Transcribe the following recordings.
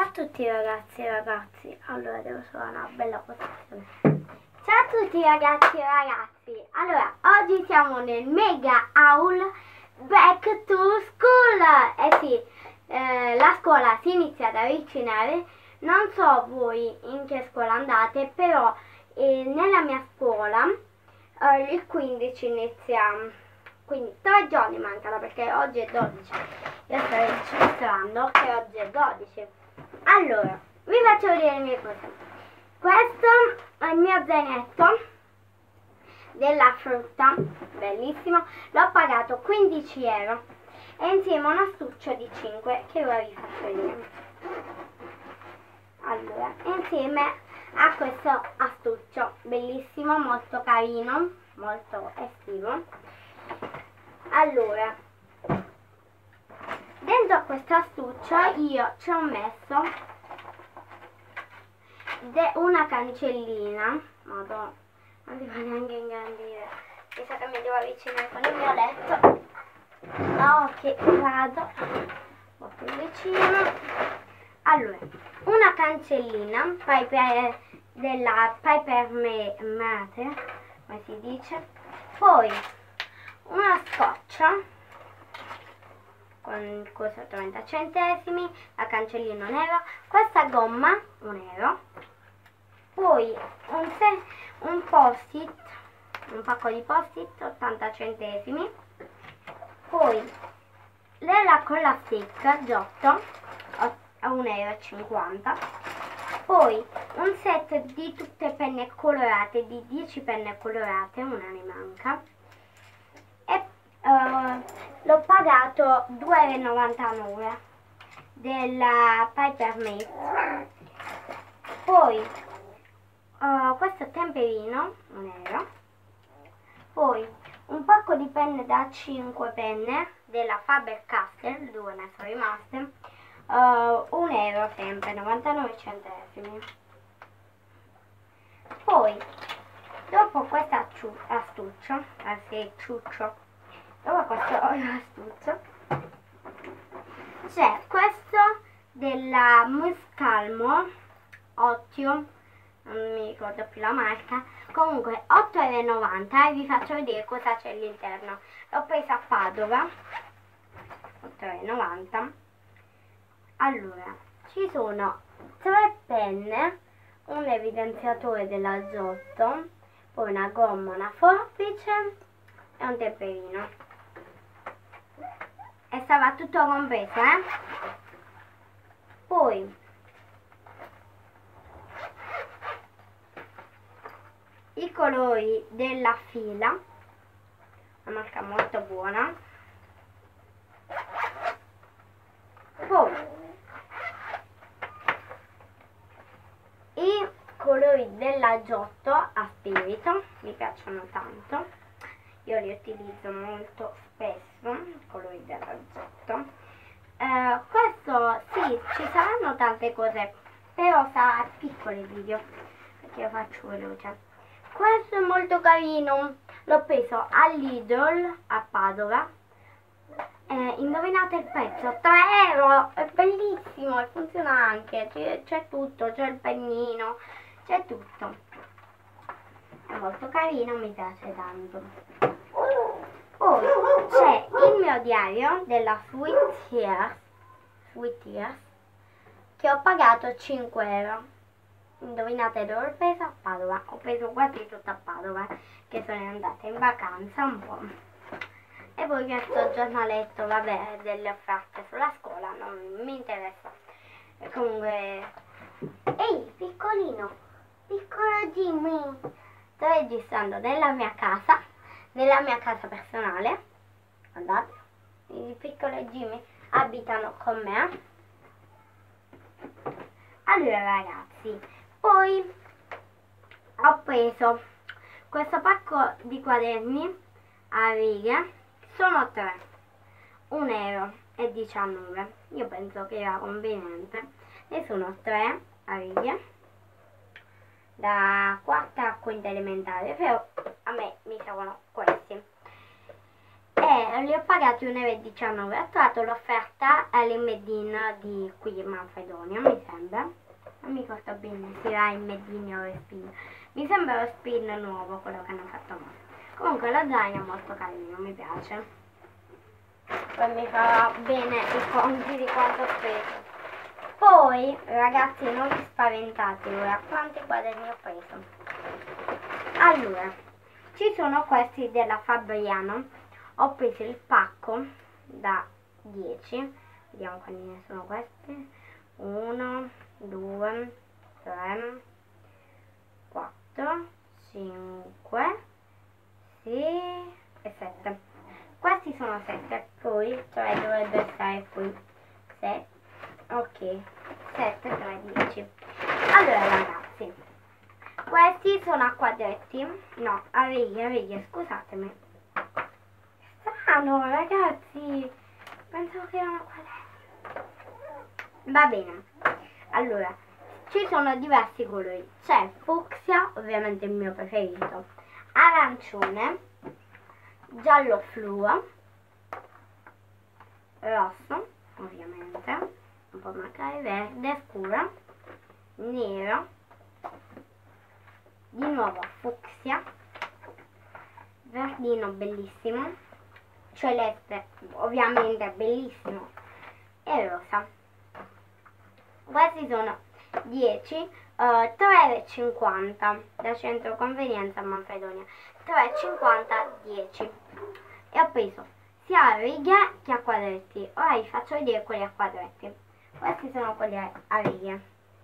a tutti ragazzi e ragazzi, allora devo suonare una bella posizione. Ciao a tutti ragazzi e ragazzi, allora oggi siamo nel mega haul Back to School. Sì, la scuola si inizia ad avvicinare, non so voi in che scuola andate, però nella mia scuola il 15 inizia, quindi 3 giorni mancano perché oggi è 12. Io sto registrando che oggi è 12. Allora, vi faccio vedere le mie cose. Questo è il mio zainetto della frutta, bellissimo. L'ho pagato 15 euro e insieme un astuccio di 5 che ora vi faccio vedere. Allora, insieme a questo astuccio bellissimo, molto carino, molto estivo. Allora, dentro a questo astuccio io ci ho messo una cancellina. Madonna, non si fa neanche ingrandire. Mi sa che mi devo avvicinare con il mio letto. Ok, vado un po' più vicino. Allora, una cancellina della Piper Mate, come si dice. Poi una scotcha con costo 30 centesimi, la cancellina 1 euro, questa gomma 1 euro, poi un post-it, un pacco di post-it 80 centesimi, poi l'ela con la stick giotto a 1,50 euro, poi un set di tutte penne colorate, di 10 penne colorate, una ne manca, e l'ho pagato 2,99 euro della Piper Mate. Poi questo temperino 1 euro, poi un pacco di penne da 5 penne della Faber-Castell, 2 ne sono rimaste, 1 euro sempre, 99 centesimi. Poi dopo questo astuccio, dopo questo astuccio c'è questo della Muscalmo Ottio, non mi ricordo più la marca, comunque 8,90 euro, e vi faccio vedere cosa c'è all'interno. L'ho presa a Padova, 8,90 euro. Allora, ci sono 3 penne, un evidenziatore dell'azoto, poi una gomma, una forbice e un temperino. E stava tutto compreso, Poi i colori della fila, una marca molto buona. Poi i colori dell'agiotto a spirito, mi piacciono tanto, io li utilizzo molto spesso, i colori dell'agiotto. Questo sì, ci saranno tante cose, però sarà piccolo il video perché lo faccio veloce. Questo è molto carino, l'ho preso all'Idol a Padova. Indovinate il prezzo, 3 euro, è bellissimo e funziona anche, c'è tutto, c'è il pennino, c'è tutto, è molto carino, mi piace tanto. Poi c'è il mio diario della Sweet Years che ho pagato 5 euro. Indovinate dove l'ho preso? A Padova, ho preso quasi tutta a Padova, che sono andata in vacanza un po'. E poi questo giornaletto, vabbè, delle offerte sulla scuola, non mi interessa. E comunque... Ehi, piccolino, piccolo Jimmy! Sto registrando nella mia casa personale. Guardate, i piccoli Jimmy abitano con me. Allora ragazzi, poi ho preso questo pacco di quaderni a righe, sono 3, 1,19 euro, io penso che era conveniente, e sono 3 a righe, da quarta a quinta elementare, però a me mi servono questi. E e li ho pagati 1,19 €. Ho trovato l'offerta all'Immedin di qui Manfredonia, mi sembra. Non mi ricordo bene se era Immedin o Respin. Mi sembra lo Spin nuovo, quello che hanno fatto ora. Comunque lo zaino è molto carino, mi piace. Poi mi farà bene i conti di quanto ho speso. Poi, ragazzi, non vi spaventate ora, quanti quaderni ho preso? Allora, ci sono questi della Fabriano. Ho preso il pacco da 10. Vediamo quanti ne sono questi. 1, 2, 3, 4, 5, 6 e 7. Questi sono 7, poi 3 dovrebbe stare qui. 7, ok, 7, 3, 10. Allora ragazzi, questi sono a quadretti, no, a righe, scusatemi. Strano ragazzi, pensavo che erano quadretti. Va bene, allora, ci sono diversi colori. C'è fucsia, ovviamente il mio preferito, arancione, giallo fluo, rosso, ovviamente, un po' magari verde scuro, nero, di nuovo fucsia, verdino bellissimo, celeste ovviamente bellissimo e rosa. Questi sono 10, 3,50 € da centro convenienza a Manfredonia, 3,50 €, 10. E ho preso sia a righe che a quadretti. Ora vi faccio vedere quelli a quadretti. Questi sono quelli a righe.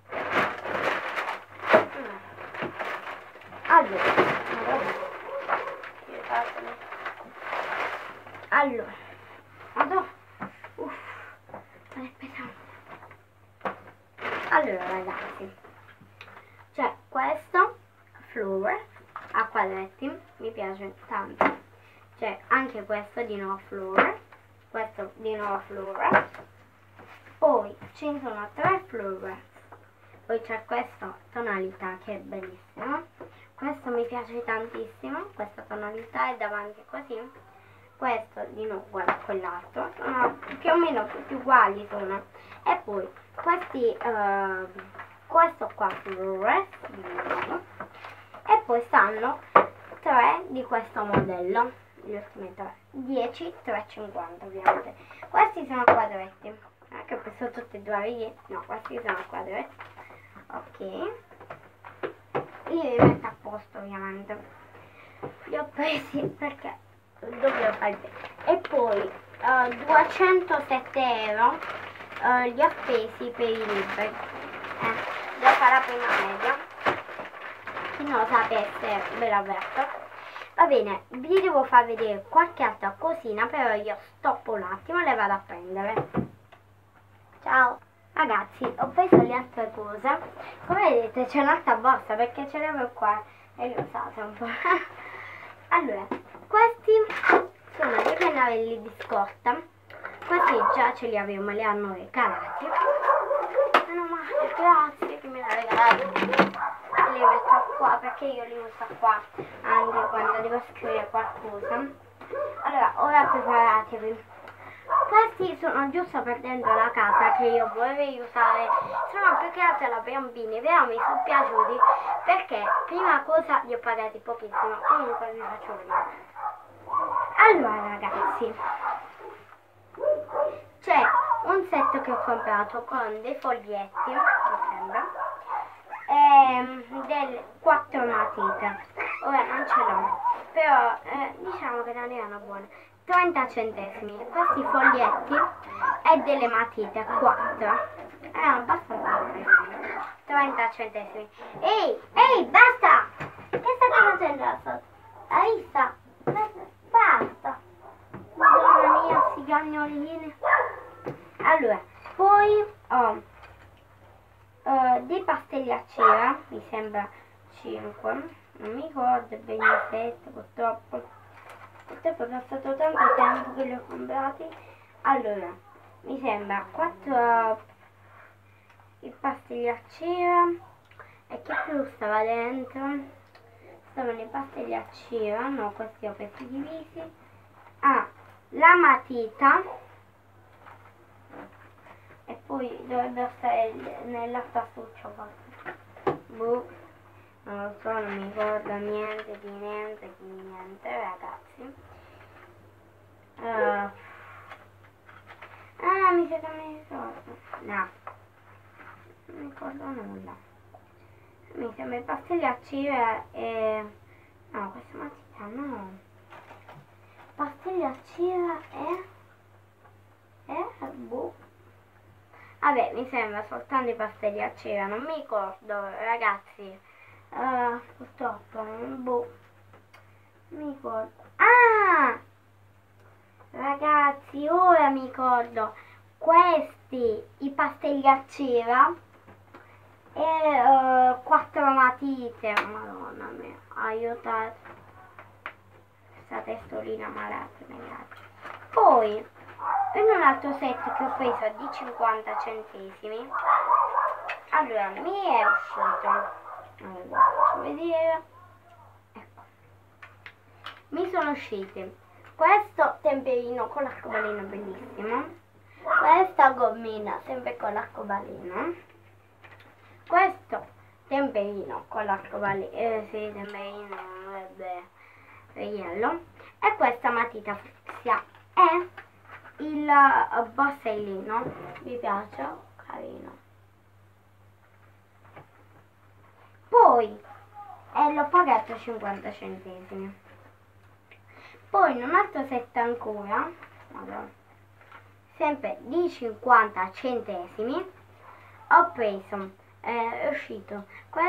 Allora ragazzi, c'è questo flower a quadretti, mi piace tanto. C'è anche questo di nuovo flower, questo di nuovo flower. Poi ci sono 3 flower. Poi c'è questa tonalità che è bellissima. Questo mi piace tantissimo, questa tonalità è davanti così. Questo di nuovo uguale a quell'altro, sono più o meno tutti uguali sono. E poi questi, questo qua flower di nuovo. E poi stanno 3 di questo modello, gli ultimi 3, 10, 3,50 ovviamente. Questi sono quadretti, che ho preso tutti e due righe, no, questi sono quadretti. Ok, io li metto a posto ovviamente, li ho presi perché dovevo fare bene. E poi 207 € li ho spesi per i libri, devo fare la prima media, chi non lo sapesse ve lo avverto. Va bene, vi devo far vedere qualche altra cosina, però io stoppo un attimo e le vado a prendere. Ciao ragazzi, ho preso le altre cose. Come vedete c'è un'altra borsa perché ce l'avevo qua e le usate un po'. Allora, questi sono dei pennarelli di scorta. Questi già ce li avevo, me li hanno regalati. Meno male, grazie che me li ha regalati. Li metto qua perché io li uso qua anche quando devo scrivere qualcosa. Allora, ora preparatevi. Questi sono giusto per dentro la casa che io vorrei usare, sono più che altro da bambini, però mi sono piaciuti perché prima cosa li ho pagati pochissimo. Comunque vi faccio vedere. Allora ragazzi, c'è un set che ho comprato con dei foglietti, mi sembra, e delle 4 matite. Ora non ce l'ho, però diciamo che non erano buone. 30 centesimi. Questi foglietti e delle matite 4 erano abbastanza buone. 30 centesimi. Ehi, basta! Che state facendo là sotto? Hai visto? Basta! Madonna mia, sti cagnolini. Allora, poi ho dei pastelli a cera, mi sembra 5, non mi ricordo bene 7 purtroppo. Purtroppo è passato tanto tempo che li ho comprati. Allora, mi sembra 4 i pastelli a cera. E che più stava dentro? Stavano i pastelli a cera, no, questi ho presi divisi. Ah, la matita, e poi dovrebbe stare nella tasuccia qua. Boh, non lo so, non mi ricordo niente di niente, ragazzi. Mi sa che mi ricordo. No, non mi ricordo nulla. Mi sembra il pastigliaccio e... No, questa matita no. Pastigliaccio boh. Vabbè, mi sembra soltanto i pastelli a cera, non mi ricordo, ragazzi. Purtroppo, boh. Non mi ricordo. Ah! Ragazzi, ora mi ricordo. Questi, i pastelli a cera e 4 matite. Madonna mia, aiutate. Questa testolina malata, ragazzi. Poi, in un altro set che ho preso di 50 centesimi, allora mi è uscito, allora, faccio vedere, ecco, mi sono usciti questo temperino con l'arcobaleno bellissimo, questa gommina sempre con l'arcobaleno, questo temperino con l'arcobaleno, sì, temperino, vabbè, ghiello, e questa matita fucsia e il borsellino, mi piace, carino. Poi l'ho pagato 50 centesimi. Poi in un altro set ancora, allora, sempre di 50 centesimi, ho preso, è uscito